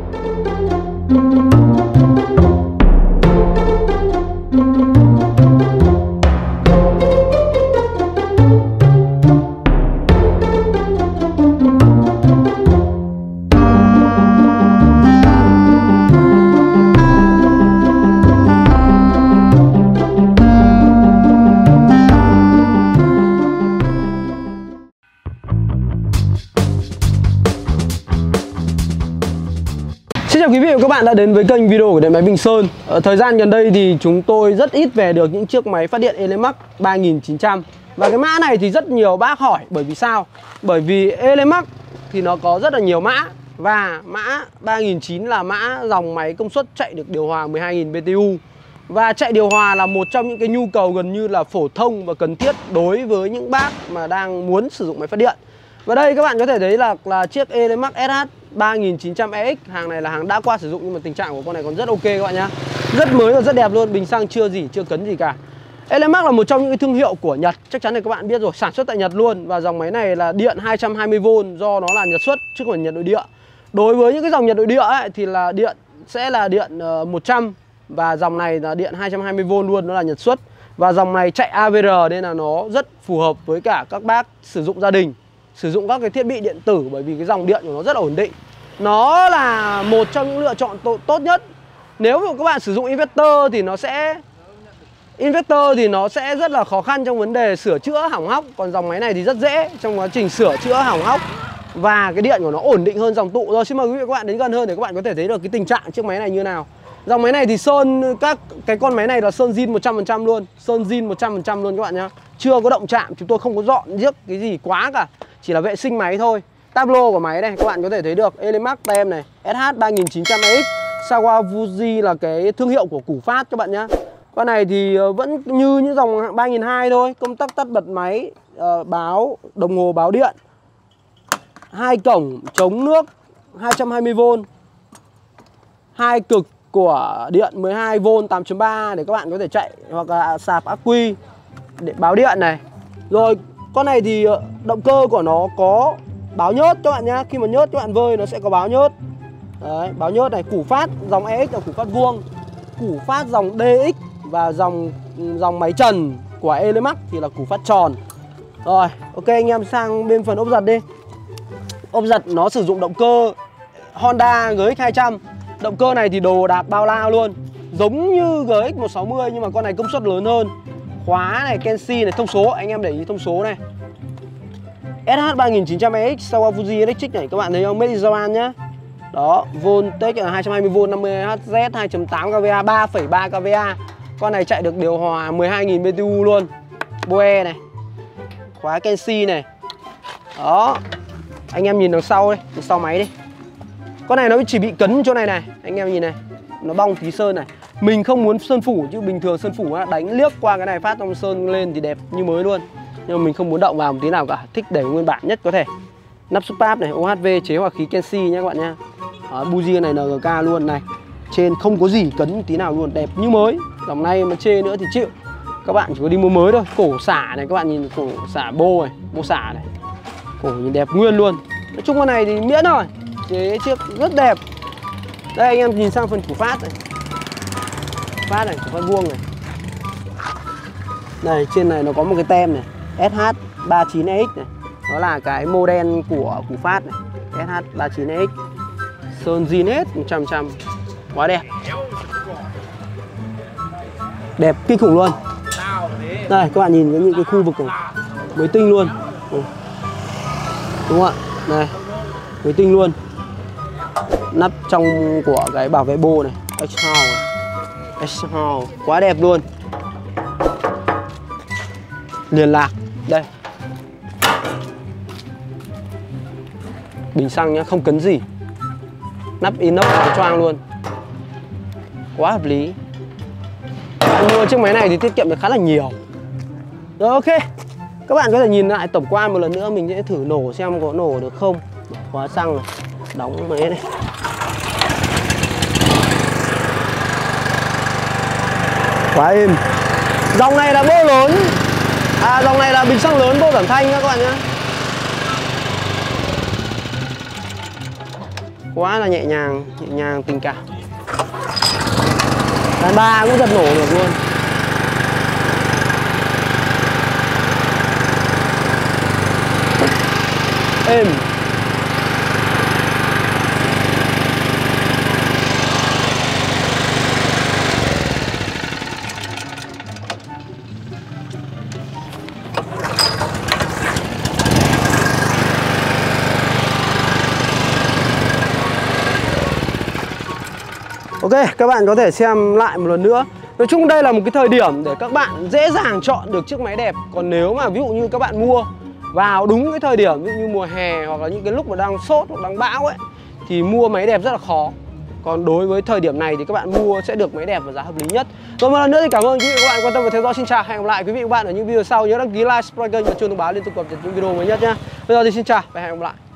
Xin chào quý vị và các bạn đã đến với kênh video của Điện Máy Bình Sơn. Ở thời gian gần đây thì chúng tôi rất ít về được những chiếc máy phát điện Elemax 3900. Và cái mã này thì rất nhiều bác hỏi, bởi vì sao? Bởi vì Elemax thì nó có rất là nhiều mã. Và mã 3900 là mã dòng máy công suất chạy được điều hòa 12.000 BTU. Và chạy điều hòa là một trong những cái nhu cầu gần như là phổ thông và cần thiết đối với những bác mà đang muốn sử dụng máy phát điện. Và đây các bạn có thể thấy là chiếc Elemax SH 3900EX. Hàng này là hàng đã qua sử dụng nhưng mà tình trạng của con này còn rất ok các bạn nhá. Rất mới và rất đẹp luôn, bình xăng chưa cấn gì cả. Elemax là một trong những cái thương hiệu của Nhật, chắc chắn là các bạn biết rồi, sản xuất tại Nhật luôn. Và dòng máy này là điện 220V do nó là Nhật xuất chứ không phải Nhật nội địa. Đối với những cái dòng Nhật nội địa ấy, thì là điện sẽ là điện 100. Và dòng này là điện 220V luôn, nó là Nhật xuất. Và dòng này chạy AVR nên là nó rất phù hợp với cả các bác sử dụng gia đình, sử dụng các cái thiết bị điện tử, bởi vì cái dòng điện của nó rất là ổn định. Nó là một trong những lựa chọn tốt nhất. Nếu mà các bạn sử dụng inverter thì nó sẽ rất là khó khăn trong vấn đề sửa chữa hỏng hóc. Còn dòng máy này thì rất dễ trong quá trình sửa chữa hỏng hóc. Và cái điện của nó ổn định hơn dòng tụ. Rồi xin mời quý vị và các bạn đến gần hơn để các bạn có thể thấy được cái tình trạng chiếc máy này như nào. Dòng máy này thì sơn, các cái con máy này là sơn zin 100% luôn. Sơn zin 100% luôn các bạn nhá. Chưa có động chạm, chúng tôi không có dọn giết cái gì quá cả, chỉ là vệ sinh máy thôi. Tablo của máy này các bạn có thể thấy được, Elemax tem này, SH 3900EX. Sawaufuji là cái thương hiệu của Củ Phát các bạn nhá. Con này thì vẫn như những dòng 3200 thôi, công tắc tắt bật máy, báo đồng hồ báo điện, 2 cổng chống nước 220V, 2 cực của điện 12V 8.3 để các bạn có thể chạy, hoặc là sạc ắc quy để báo điện này. Rồi con này thì động cơ của nó có báo nhớt các bạn nhá. Khi mà nhớt các bạn vơi nó sẽ có báo nhớt. Đấy, báo nhớt này. Củ Phát dòng EX là củ Phát vuông, Củ Phát dòng DX và dòng máy trần của Elemax thì là củ Phát tròn. Rồi, ok anh em sang bên phần ốp giật đi. Ốp giật nó sử dụng động cơ Honda GX 200. Động cơ này thì đồ đạc bao la luôn, giống như GX 160 nhưng mà con này công suất lớn hơn. Khóa này, Kenshi này, thông số, anh em để ý thông số này. SH 3900EX Sawaufuji Electric này, các bạn thấy không? Made in Japan nhá. Đó, voltage là 220V 50Hz, 2.8 kVA, 3,3 kVA. Con này chạy được điều hòa 12.000 BTU luôn. Boe này. Khóa Kenshi này. Đó. Anh em nhìn đằng sau đây, đằng sau máy đi. Con này nó chỉ bị cấn chỗ này này, anh em nhìn này. Nó bong tí sơn này. Mình không muốn sơn phủ chứ bình thường sơn phủ đánh liếc qua cái này phát trong sơn lên thì đẹp như mới luôn. Nhưng mà mình không muốn động vào một tí nào cả, thích để nguyên bản nhất có thể. Nắp súp áp này, OHV chế hòa khí Kenshi nhé các bạn nha. Buji này NGK luôn này. Trên không có gì cấn tí nào luôn, đẹp như mới. Dòng này mà chê nữa thì chịu. Các bạn chỉ có đi mua mới thôi. Cổ xả này, các bạn nhìn cổ xả bô này, bô xả này. Cổ nhìn đẹp nguyên luôn. Nói chung con này thì miễn rồi. Chế chiếc rất đẹp. Đây anh em nhìn sang phần Củ Phát này. Phát này, Củ Phát vuông này. Này, trên này nó có một cái tem này, SH39EX này. Đó là cái model của Củ Phát này, SH39EX. Sơn zin hết 100%. Quá đẹp. Đẹp kinh khủng luôn. Đây, các bạn nhìn những cái khu vực này mới tinh luôn. Đúng không ạ? Này, mới tinh luôn. Nắp trong của cái bảo vệ bô này, X-House, quá đẹp luôn. Liền lạc, đây. Bình xăng nhá, không cấn gì. Nắp inox choang luôn. Quá hợp lý. Mua chiếc máy này thì tiết kiệm được khá là nhiều. Rồi ok. Các bạn có thể nhìn lại tổng quan một lần nữa, mình sẽ thử nổ xem có nổ được không. Khóa xăng này, đóng máy này. Quá êm. Dòng này là bô lớn. Dòng này là bình xăng lớn bô giảm thanh nhá các bạn nhá. quá là nhẹ nhàng tình cảm. Đàn ba cũng giật nổ được luôn. Êm. Ok, các bạn có thể xem lại một lần nữa. Nói chung đây là một cái thời điểm để các bạn dễ dàng chọn được chiếc máy đẹp. Còn nếu mà ví dụ như các bạn mua vào đúng cái thời điểm, ví dụ như mùa hè hoặc là những cái lúc mà đang sốt hoặc đang bão ấy, thì mua máy đẹp rất là khó. Còn đối với thời điểm này thì các bạn mua sẽ được máy đẹp và giá hợp lý nhất. Rồi một lần nữa thì cảm ơn quý vị và các bạn quan tâm và theo dõi. Xin chào, hẹn gặp lại quý vị và các bạn ở những video sau. Nhớ đăng ký like, subscribe kênh và chuông thông báo liên tục cập nhật những video mới nhất nhá. Bây giờ thì xin chào và hẹn gặp lại.